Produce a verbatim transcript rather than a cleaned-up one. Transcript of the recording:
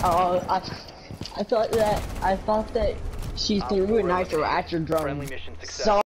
Oh, I, I thought that I thought that she threw a knife or at your drone. Friendly mission success. So